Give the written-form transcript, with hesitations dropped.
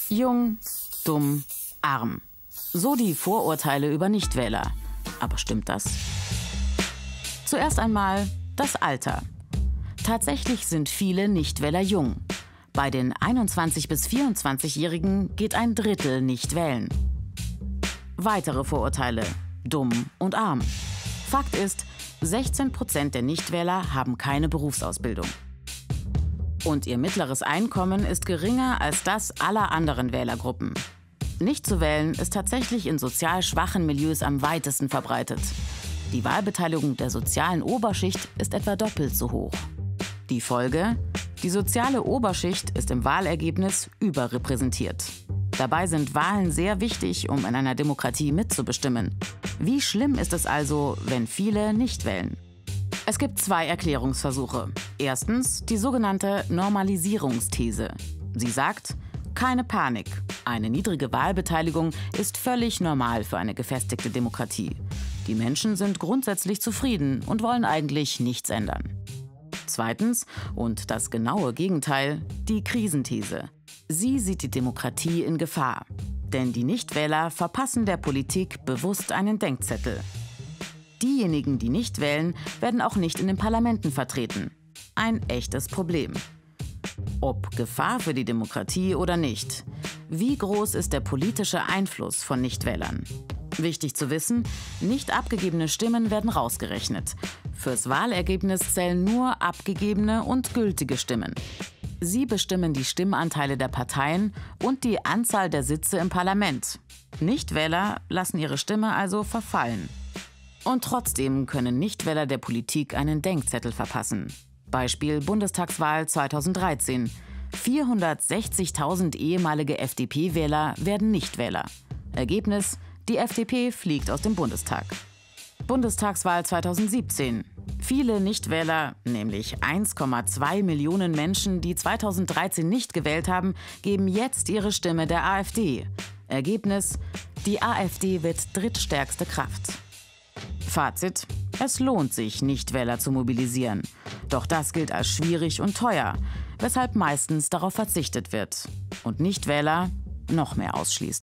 Jung, dumm, arm. So die Vorurteile über Nichtwähler. Aber stimmt das? Zuerst einmal das Alter. Tatsächlich sind viele Nichtwähler jung. Bei den 21- bis 24-Jährigen geht ein Drittel nicht wählen. Weitere Vorurteile: dumm und arm. Fakt ist, 16% der Nichtwähler haben keine Berufsausbildung. Und ihr mittleres Einkommen ist geringer als das aller anderen Wählergruppen. Nicht zu wählen ist tatsächlich in sozial schwachen Milieus am weitesten verbreitet. Die Wahlbeteiligung der sozialen Oberschicht ist etwa doppelt so hoch. Die Folge? Die soziale Oberschicht ist im Wahlergebnis überrepräsentiert. Dabei sind Wahlen sehr wichtig, um in einer Demokratie mitzubestimmen. Wie schlimm ist es also, wenn viele nicht wählen? Es gibt zwei Erklärungsversuche. Erstens die sogenannte Normalisierungsthese. Sie sagt: keine Panik. Eine niedrige Wahlbeteiligung ist völlig normal für eine gefestigte Demokratie. Die Menschen sind grundsätzlich zufrieden und wollen eigentlich nichts ändern. Zweitens, und das genaue Gegenteil, die Krisenthese. Sie sieht die Demokratie in Gefahr. Denn die Nichtwähler verpassen der Politik bewusst einen Denkzettel. Diejenigen, die nicht wählen, werden auch nicht in den Parlamenten vertreten. Ein echtes Problem. Ob Gefahr für die Demokratie oder nicht? Wie groß ist der politische Einfluss von Nichtwählern? Wichtig zu wissen: nicht abgegebene Stimmen werden rausgerechnet. Fürs Wahlergebnis zählen nur abgegebene und gültige Stimmen. Sie bestimmen die Stimmanteile der Parteien und die Anzahl der Sitze im Parlament. Nichtwähler lassen ihre Stimme also verfallen. Und trotzdem können Nichtwähler der Politik einen Denkzettel verpassen. Beispiel Bundestagswahl 2013. 460.000 ehemalige FDP-Wähler werden Nichtwähler. Ergebnis: die FDP fliegt aus dem Bundestag. Bundestagswahl 2017. Viele Nichtwähler, nämlich 1,2 Millionen Menschen, die 2013 nicht gewählt haben, geben jetzt ihre Stimme der AfD. Ergebnis: die AfD wird drittstärkste Kraft. Fazit: es lohnt sich, Nichtwähler zu mobilisieren. Doch das gilt als schwierig und teuer, weshalb meistens darauf verzichtet wird und Nichtwähler noch mehr ausschließt.